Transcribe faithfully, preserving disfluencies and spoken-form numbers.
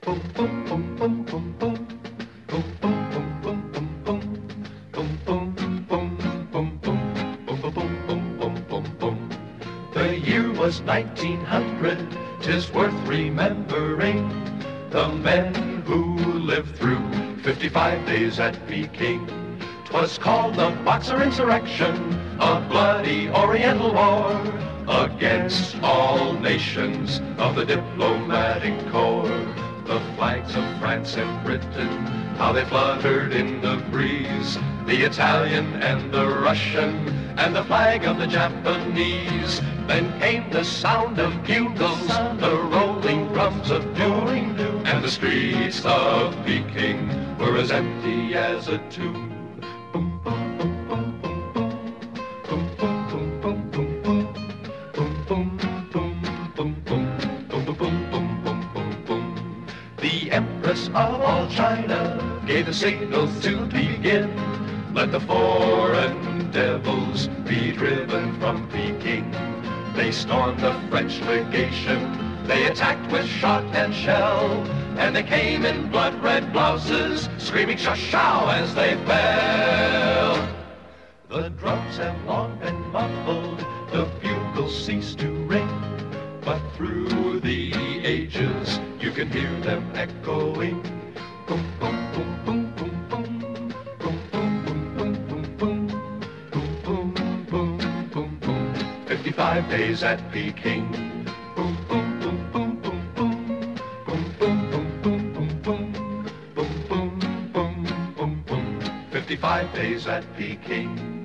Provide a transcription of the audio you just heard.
Boom, boom, boom, boom, boom, boom. Boom, boom, boom, boom, boom, boom. Boom, boom, boom, boom, boom. Boom, boom, boom, boom, boom, boom, boom. The year was nineteen hundred, 'tis worth remembering. The men who lived through fifty-five days at Peking. 'Twas called the Boxer Insurrection, a bloody Oriental war against all nations of the diplomatic corps. The flags of France and Britain, how they fluttered in the breeze. The Italian and the Russian, and the flag of the Japanese. Then came the sound of bugles, the rolling drums of doom, and the streets of Peking were as empty as a tomb. Boom, boom, boom, boom, boom, boom. Boom, boom, boom, boom, boom, boom. Boom, boom, boom, boom, boom. Boom, boom, boom, boom, boom, boom, boom. The Empress of all China gave the signal to begin. Let the foreign devils be driven from Peking. They stormed the French legation, they attacked with shot and shell, and they came in blood-red blouses, screaming "Shao!" as they fell. The drums have long been muffled, the bugles ceased to ring, but through the ages you can hear them echoing. Boom, boom, boom, boom, boom, boom. Boom, boom, boom, boom, boom, boom. Boom, boom, boom, boom, boom. Fifty-five days at Peking. Boom, boom, boom, boom, boom, boom. Boom, boom, boom, boom, boom, boom. Boom, boom, boom, boom, boom. Fifty-five days at Peking.